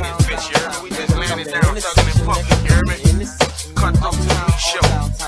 this bitch, you hear me? We just landed down, thugging and fucking, you hear me? Cutthroat to the show.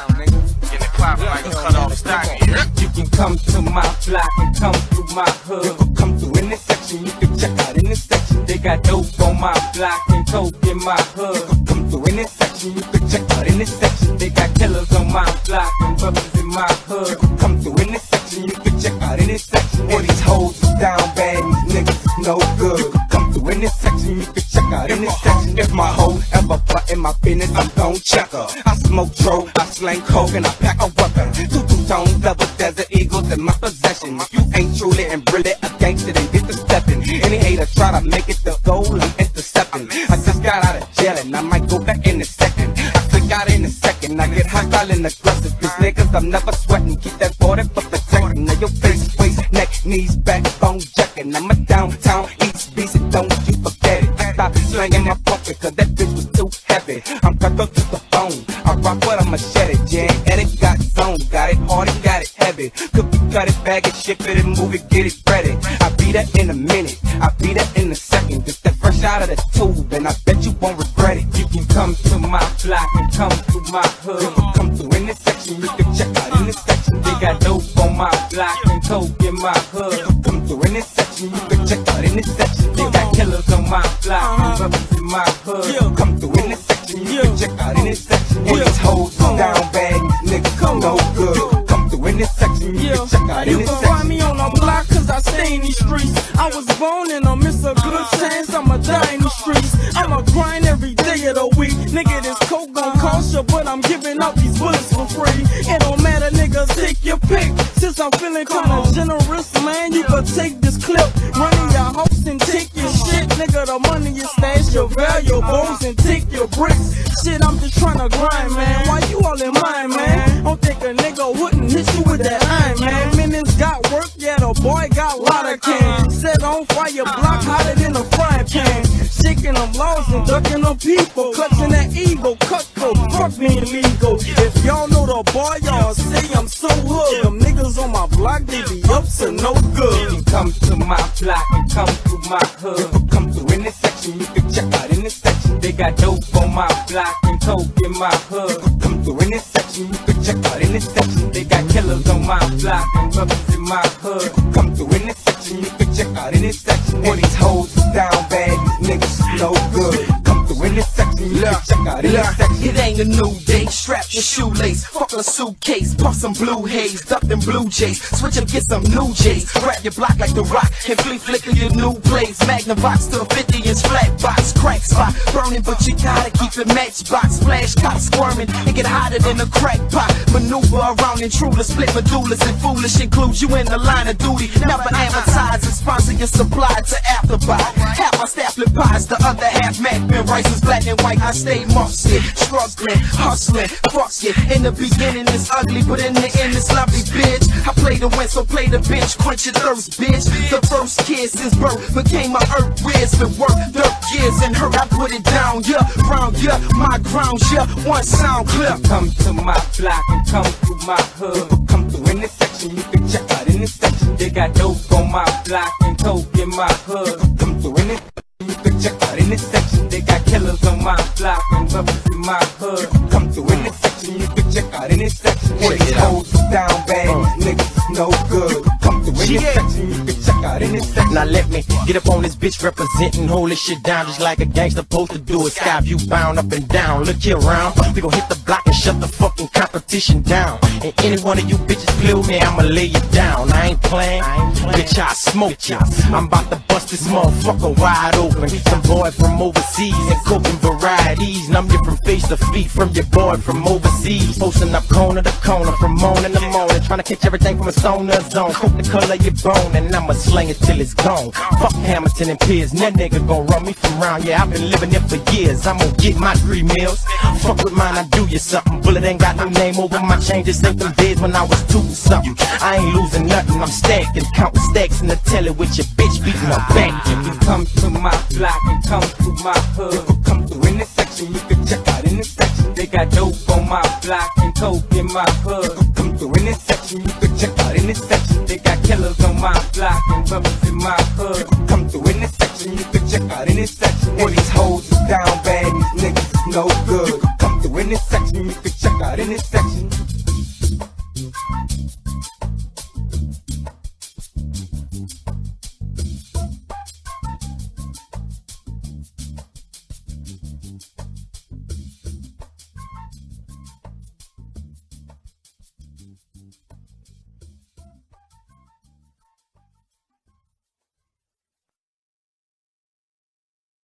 Get it poppin' like a cut off stocking, you hear me? You can come to my block and come through my hood. You can come through in this section, you can check out in this section. They got dope on my block and coke in my hood. You can come through in this section, you can check out in this section. They got killers on my block and brothers in my hood. You can come through in this section, you can check out in this section. All these hoes is down bad, these niggas is no good. You can come through in this section, you can check out in this section. If my hoe ever butt in my business, I'm gon' check her. I smoke dro, I slang coke, and I pack a weapon. Two-tone double desert eagles in my possession. If you ain't truly and really a gangster, then get to stepping. Any hater try to make it the goal, I'm intercepting. I just got out of jail and I might go back in a second. I still got in a second, I get hostile and aggressive. Cause niggas, I'm never sweating, keep that border for protection. Now your face, waist, neck, knees, backbone jacking. I'm a downtown east beast, and don't you forget it. Stop slanging my puppet, cause that bitch was too heavy. I'm cutthroat to the bone, I rock with a machete, jam, and it got zone. Got it hard and got it heavy. Cookie, cut it, bag it, ship it, and move it, get it ready. I be that in a minute, I be that in a second. Just that fresh out of the tube, and I bet you won't regret it. You can come to my block and come through my hood. You can come through in this section, you can check out in this section. They got dope on my block and coke in my hood. You can come through in this section, you can check out in this section. They got killers on my block and brothers in my hood. You can come through in this section, you can check out in this section. All these hoes is down bad, these niggas no good. Come through in this section, you can check out in this section. You can find me on the block cause I stay in these streets. I was born and I miss a good chance I'ma die in the streets. I'ma grind every day of the week. Nigga, this coke gon' cost you, but I'm giving out these bullets for free. It don't matter, niggas, take your pick. Since I'm feeling kinda generous, man, you can take this clip. Run in your house and take your shit. Nigga, the money you stash, your valuables, and take your bricks. Shit, I'm just tryna grind, man. Why you all in mine, man? Don't think a nigga wouldn't hit you with that iron, man. Minutes got work, yeah, the boy got water can. Set on fire, block hotter than a frying pan. Shaking them laws and ducking them people. Clutching that evil, cutthroat, fuck me illegal. If y'all know the boy, y'all say I'm so hood. Them niggas on my block, they be up to no good. You can come to my block and come through my hood. You can come through in this section, you can check out in this section. They got dope on my block and coke in my hood. You can come through in this section, you can check out in this section. They got killers on my block and brothers in my hood. You can come through in this section, you can check out in this section. All these hoes is down bad, these niggas is no good. Come through in this section, you can check out in this section. It ain't a new day, strap your shoelace, fuck a suitcase, puff some blue haze, duck them blue jays, switch up, get some new J's, grab your block like the rock, and flicker your new blades, Magnavox to a 50-inch flat box, crack spot, burning, but you gotta keep it matchbox, flash cop squirming, and get hotter than a crack pot, maneuver around intruder, split medullas and foolish, includes you in the line of duty, never advertise and sponsor your supply to afterbuy, half my staff lip pies, the other half Mac, been rice is black and white, I stay musty, struggling, hustling, fuck it. In the beginning it's ugly, but in the end it's lovely, bitch. I play to win, so play the bench, quench your thirst, bitch. The first kid since birth became my earth whiz. Been work, dirt years and hurt, I put it down, yeah. Round, yeah, my ground, yeah. One sound clear. Come to my block and come through my hood. You can come through in this section, you can check out in this section. They got dope on my block and coke in my hood. You can come through in this section, you can check out in this section. They got killers on my block and brothers in my hood. You can come through in this section, you can check out in this section. All these hoes is down bad, these niggas is no good. Come through in this section, you can check out in this section. Now let me get up on this bitch representing, hold this shit down just like a gangster supposed to do it. Sky view bound up and down, look here around. We gon' hit the block and shut the fucking competition down. And any one of you bitches play with me, I'ma lay you down. I ain't playing, bitch, I smoke you. I'm about to bust this motherfucker wide open. Some boy from overseas and cooking varieties. Numb you from face to feet from your boy from overseas. Posting up corner to corner from morning to morning, trying to catch everything from a stone to a zone. Cook the color of your bone and I'ma slang it till it's gone. Fuck Hamilton and Piers, that nigga gon' run me from round. Yeah, I've been living there for years, I'm gon' get my 3 meals. Fuck with mine, I do you something. Bullet ain't got no name over my chain, just ain't them days when I was 2 something. I ain't losing nothing, I'm stacking, counting stacks in the telly with your bitch beating her back. You can come to my block and come through my hood. You can come through in this section, you can check out in this section. They got dope on my block and coke in my hood. You can come through in this section, you can check out in this section. They got killers on my block and brothers in my hood. You can come through in this section. section, you can check out in this section. Where these hoes is down bad, these niggas is no good. You can come through in this section, you can check out in this section.